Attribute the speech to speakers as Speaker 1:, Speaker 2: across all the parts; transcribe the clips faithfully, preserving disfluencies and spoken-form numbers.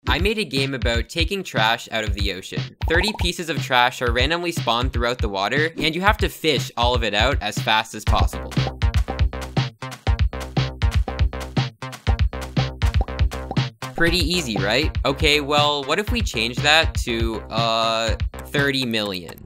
Speaker 1: I made a game about taking trash out of the ocean. thirty pieces of trash are randomly spawned throughout the water, and you have to fish all of it out as fast as possible. Pretty easy, right? Okay, well, what if we change that to, uh, thirty million?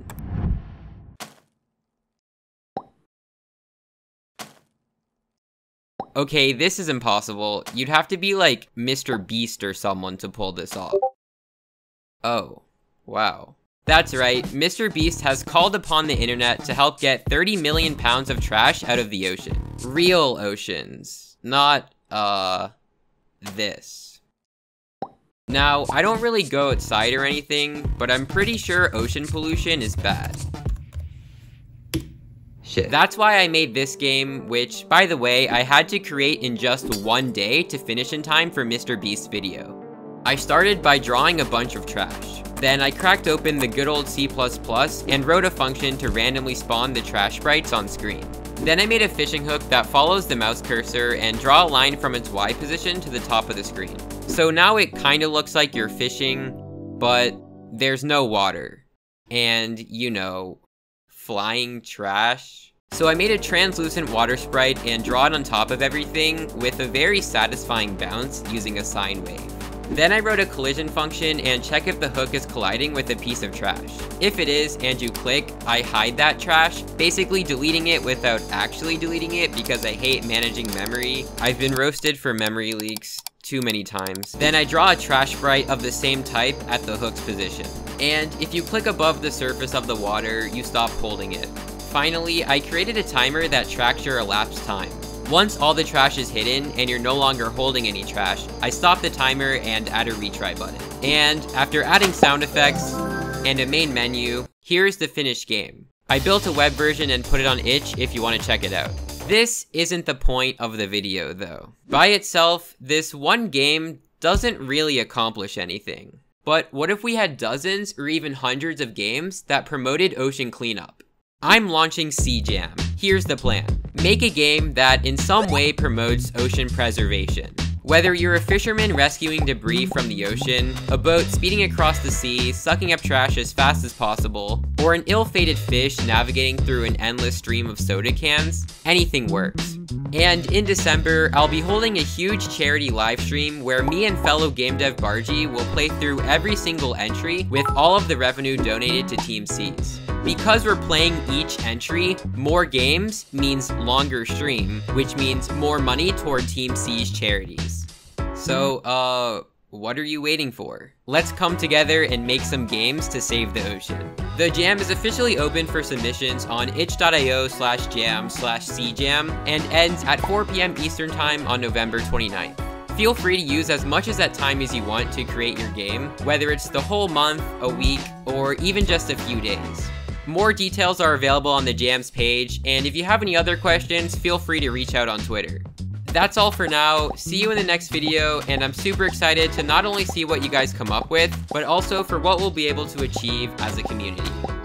Speaker 1: Okay, this is impossible. You'd have to be like Mister Beast or someone to pull this off. Oh, wow. That's right, Mister Beast has called upon the internet to help get thirty million pounds of trash out of the ocean. Real oceans, not, uh, this. Now, I don't really go outside or anything, but I'm pretty sure ocean pollution is bad. Shit. That's why I made this game, which, by the way, I had to create in just one day to finish in time for Mister Beast's video. I started by drawing a bunch of trash. Then I cracked open the good old C plus plus and wrote a function to randomly spawn the trash sprites on screen. Then I made a fishing hook that follows the mouse cursor and draw a line from its Y position to the top of the screen. So now it kinda looks like you're fishing, but there's no water. And, you know, flying trash. So I made a translucent water sprite and draw it on top of everything with a very satisfying bounce using a sine wave. Then I wrote a collision function and check if the hook is colliding with a piece of trash. If it is and you click, I hide that trash, basically deleting it without actually deleting it because I hate managing memory. I've been roasted for memory leaks too many times. Then I draw a trash sprite of the same type at the hook's position. And if you click above the surface of the water, you stop holding it. Finally, I created a timer that tracks your elapsed time. Once all the trash is hidden and you're no longer holding any trash, I stop the timer and add a retry button. And after adding sound effects and a main menu, here's the finished game. I built a web version and put it on itch if you want to check it out. This isn't the point of the video though. By itself, this one game doesn't really accomplish anything. But what if we had dozens or even hundreds of games that promoted ocean cleanup? I'm launching SeaJam. Here's the plan. Make a game that in some way promotes ocean preservation. Whether you're a fisherman rescuing debris from the ocean, a boat speeding across the sea, sucking up trash as fast as possible, or an ill-fated fish navigating through an endless stream of soda cans, anything works. And in December, I'll be holding a huge charity livestream where me and fellow game dev Bargy will play through every single entry with all of the revenue donated to Team Seas. Because we're playing each entry, more games means longer stream, which means more money toward Team C's charities. So, uh, what are you waiting for? Let's come together and make some games to save the ocean. The jam is officially open for submissions on itch.io slash jam slash cjam and ends at four p m Eastern Time on November twenty-ninth. Feel free to use as much of that time as you want to create your game, whether it's the whole month, a week, or even just a few days. More details are available on the Jams page, and if you have any other questions, feel free to reach out on Twitter. That's all for now. See you in the next video, and I'm super excited to not only see what you guys come up with, but also for what we'll be able to achieve as a community.